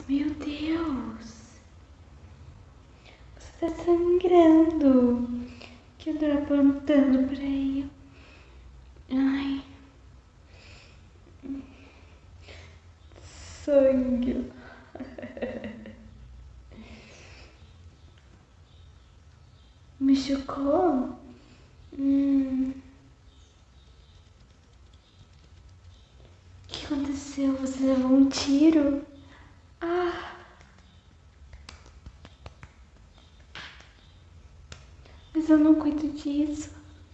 Meu Deus! Você tá sangrando. O que eu tô apontando pra aí? Ai. Sangue. Machucou? O que aconteceu? Você levou um tiro? Ah! Mas eu não cuido disso.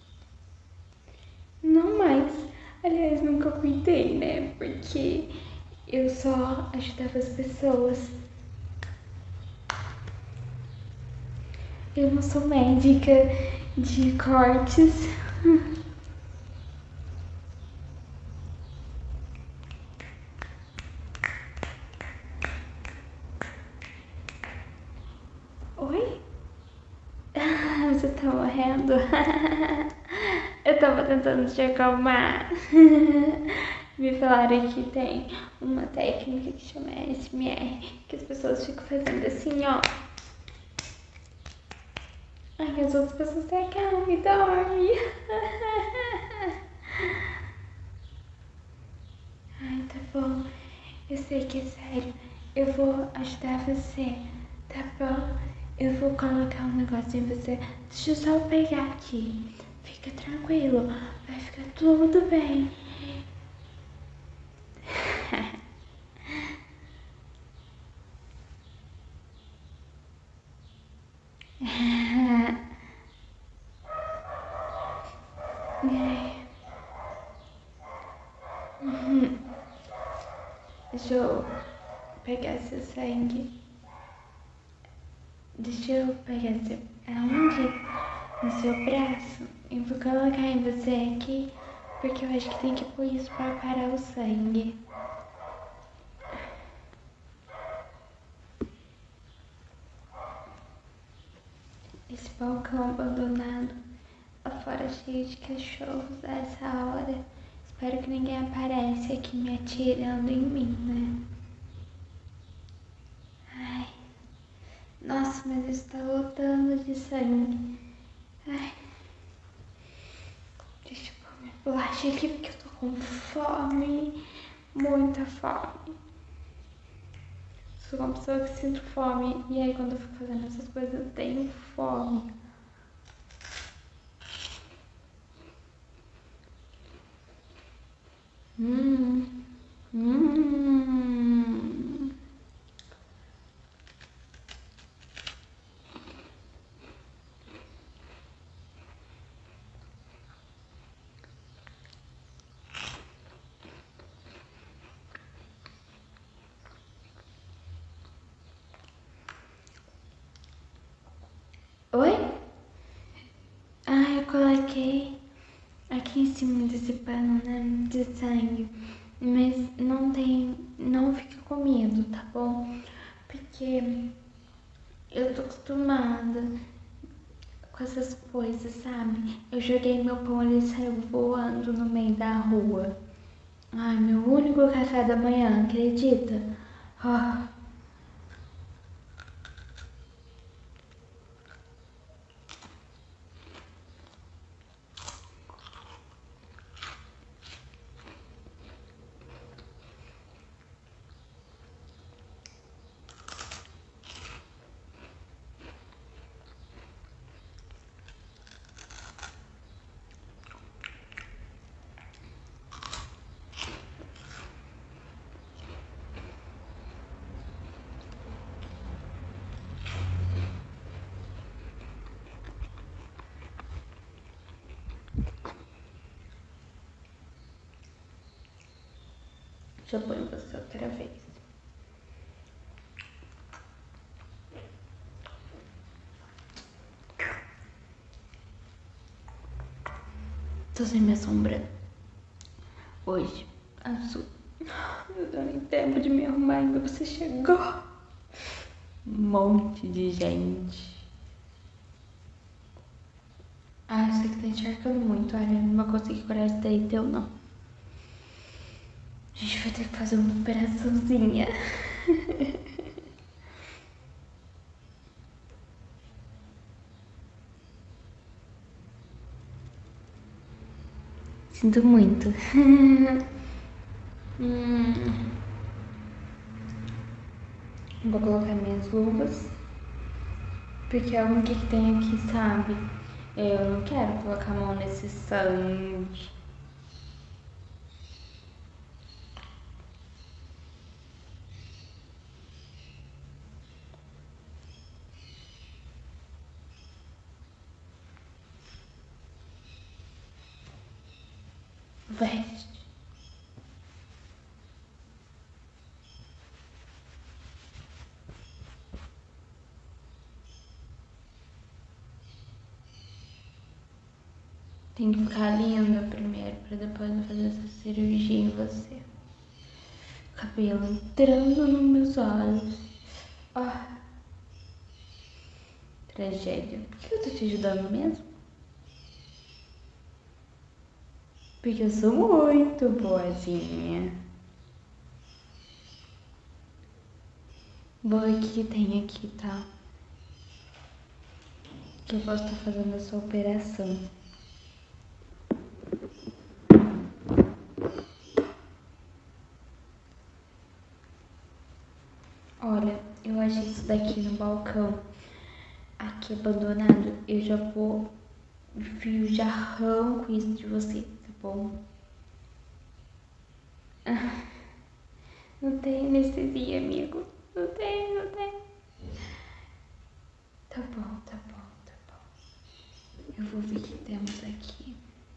Não mais. Aliás, nunca cuidei, né? Porque eu só ajudava as pessoas. Eu não sou médica de cortes. Oi? Você tá morrendo? Eu tava tentando te acalmar. Me falaram que tem uma técnica que chama ASMR, que as pessoas ficam fazendo assim, ó. Ai, as outras pessoas se acalmam e dormem. Ai, tá bom. Eu sei que é sério. Eu vou ajudar você, tá bom? Eu vou colocar um negócio em você. Deixa eu só pegar aqui. Fica tranquilo. Vai ficar tudo bem. Deixa eu pegar seu sangue. Deixa eu pegar seu... Aonde? No seu braço. Eu vou colocar em você aqui, porque eu acho que tem que pôr isso pra parar o sangue. Esse balcão abandonado, lá fora cheio de cachorros a essa hora. Espero que ninguém apareça aqui me atirando em mim, né? Ai, nossa, mas isso tá lotando de sangue. Ai, deixa eu pôr minha bolacha aqui porque eu tô com fome, muita fome. Sou uma pessoa que sinto fome e aí quando eu fico fazendo essas coisas eu tenho fome. Hum. Oi? Ah, eu coloquei aqui em cima desse pano, né, de sangue. Mas não fica com medo, tá bom? Porque eu tô acostumada com essas coisas, sabe? Eu joguei meu pão, ele saiu voando no meio da rua. Ai, meu único café da manhã, acredita? Ah. Deixa eu pôr em você outra vez. Tô sem minha sombra hoje, azul. Não deu nem tempo de me arrumar ainda, você chegou. Um monte de gente. Ah, eu sei que tá encharcando muito, olha, não vou conseguir curar isso daí teu, não. A gente vai ter que fazer uma operaçãozinha. Sinto muito. Vou colocar minhas luvas. Porque é o que tem aqui, sabe? Eu não quero colocar a mão nesse sangue. Veste. Tem que ficar linda primeiro, pra depois eu fazer essa cirurgia em você. Cabelo entrando nos meus olhos. Ah. Tragédia. Por que eu tô te ajudando mesmo? Porque eu sou muito boazinha. Vou ver o que tem aqui, tá? Que eu posso estar fazendo essa operação. Olha, eu achei isso daqui no balcão. Aqui abandonado. Eu já vou... já arranco isso de você, tá bom? Não tem anestesia, amigo. Não tem, não tem. Tá bom, tá bom, tá bom. Eu vou ver o que temos aqui.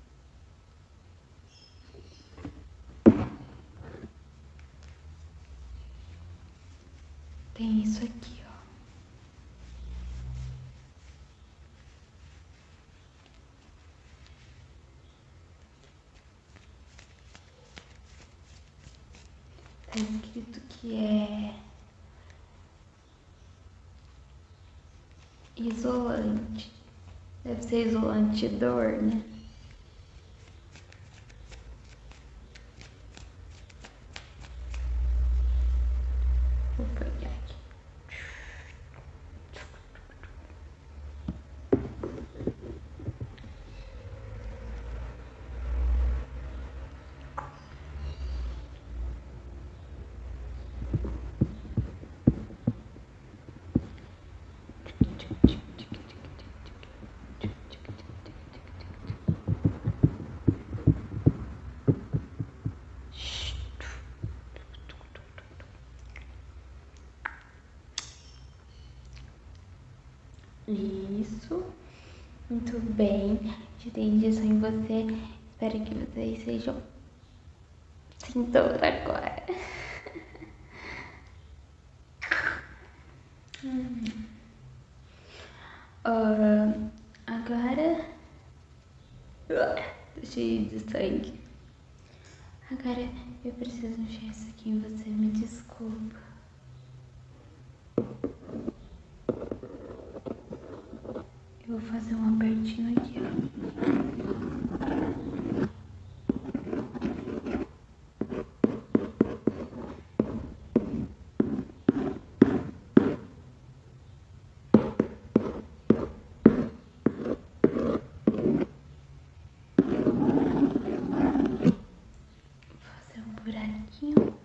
Tem isso aqui, ó. Tá escrito que é isolante. Deve ser isolante de dor, né? Vou pegar aqui. Isso. Muito bem. Já dei injeção em você. Espero que vocês sejam sem dor agora. Agora... tô cheio de sangue. Agora eu preciso encher isso aqui em você. Me desculpa. Eu vou fazer um apertinho aqui, ó. Fazer um buraquinho.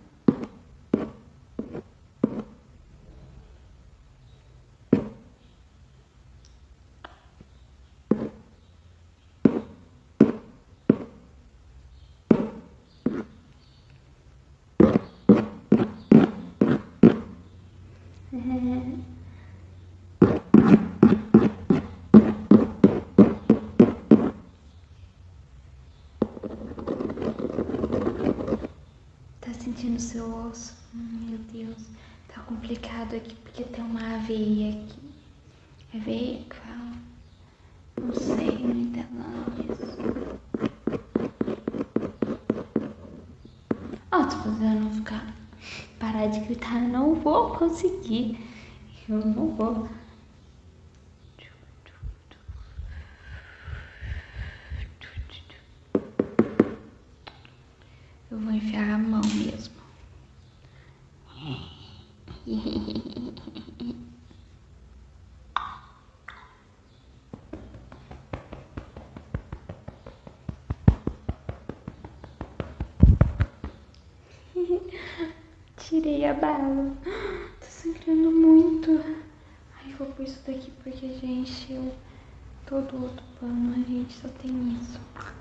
Tá sentindo seu osso? Meu Deus, tá complicado aqui porque tem uma aveia aqui. Aveia que fala? Não sei, não entendo nada disso. Ó, se você não ficar, parar de gritar, eu não vou conseguir. Eu não vou. Eu vou enfiar a mão mesmo. Tirei a bala. Tá sangrando muito. Ai, vou pôr isso daqui porque já encheu todo o outro pano. A gente só tem isso.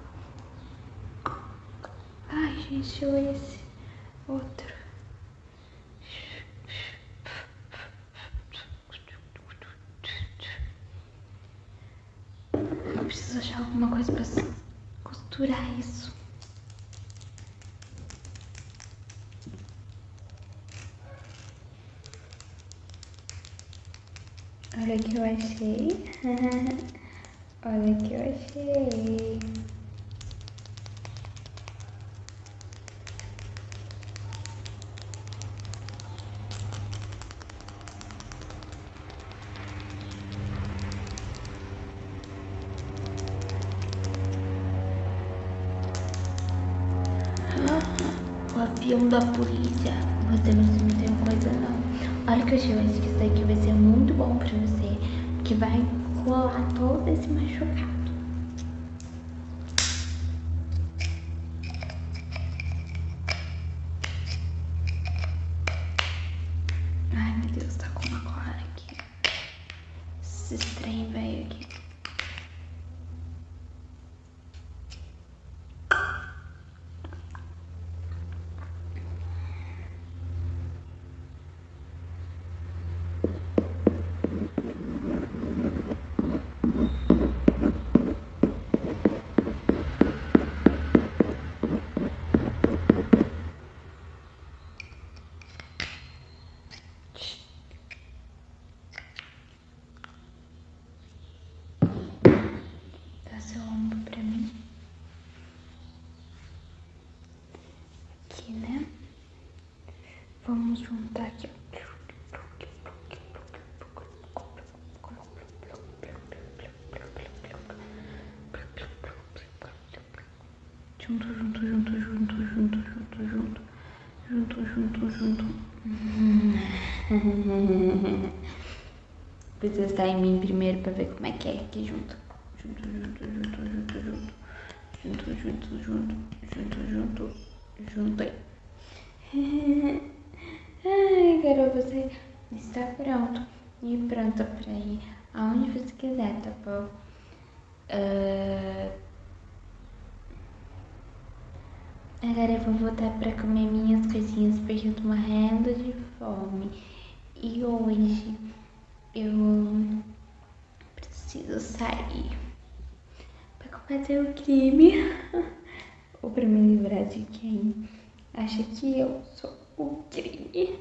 Ai, já encheu esse outro. Eu preciso achar alguma coisa pra costurar isso. Olha o que eu achei. Olha o que eu achei. O avião da polícia. Você não se meteu em coisa não. Olha o que eu achei. Eu acho que isso daqui vai ser muito bom pra você. Porque vai colar todo esse machucado. Ai meu Deus, tá com uma cola aqui. Esse trem velho aqui. Dá seu ombro pra mim. Aqui, né? Vamos juntar aqui, ó. Junto, junto, junto, junto, junto, junto, junto. Junto, junto, junto. Precisa estar em mim primeiro pra ver como é que aqui junto. Junto, junto, junto, junto, junto. Junto, junto, junto, junto, junto, junto aí. Ai, agora você está pronto e pronta pra ir aonde você quiser, tá bom? Agora eu vou voltar pra comer minhas coisinhas porque eu tô morrendo de fome. E hoje eu preciso sair pra combater o crime. Ou pra me livrar de quem acha que eu sou o crime.